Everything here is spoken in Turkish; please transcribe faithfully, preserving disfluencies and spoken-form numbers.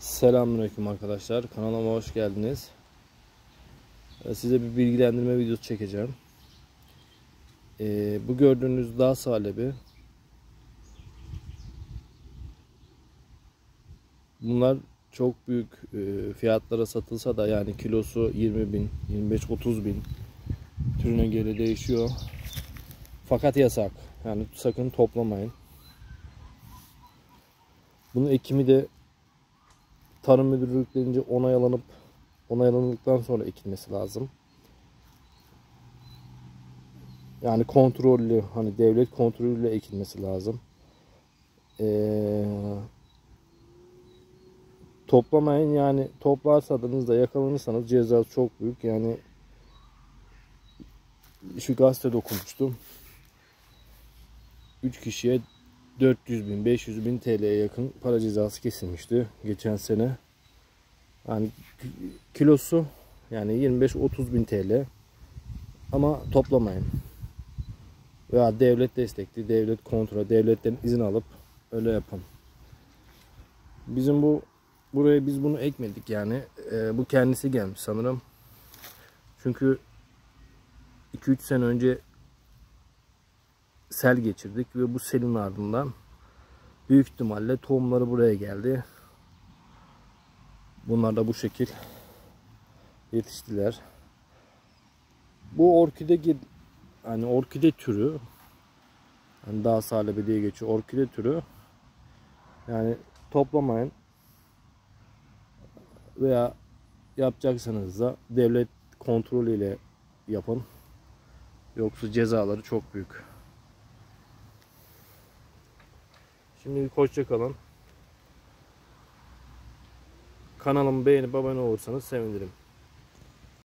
Selamünaleyküm arkadaşlar. Kanalıma hoş geldiniz. Size bir bilgilendirme videosu çekeceğim. Ee, bu gördüğünüz dağ salebi. Bunlar çok büyük e, fiyatlara satılsa da, yani kilosu yirmi bin, yirmi beş otuz bin türüne göre değişiyor. Fakat yasak. Yani sakın toplamayın. Bunun ekimi de Tarım Müdürlüklerince onaylanıp onaylandıktan sonra ekilmesi lazım. Yani kontrollü, hani devlet kontrolüyle ekilmesi lazım. Ee, toplamayın, yani toplarsanız da yakalanırsanız cezası çok büyük. Yani şu gazetede okumuştum. üç kişiye dört yüz bin beş yüz bin T L'ye yakın para cezası kesilmişti geçen sene. Yani kilosu yani yirmi beş otuz bin T L. Ama toplamayın. Veya devlet destekli, devlet kontrol, devletten izin alıp öyle yapın. Bizim bu buraya biz bunu ekmedik yani. E, bu kendisi gelmiş sanırım. Çünkü iki üç sene önce sel geçirdik ve bu selin ardından büyük ihtimalle tohumları buraya geldi. Bunlar da bu şekil yetiştiler. Bu orkide, hani orkide türü, yani dağ salebi diye geçiyor, orkide türü. Yani toplamayın veya yapacaksanız da devlet kontrolüyle yapın. Yoksa cezaları çok büyük. Şimdi hoşça kalın. Kanalımı beğenip abone olursanız sevinirim.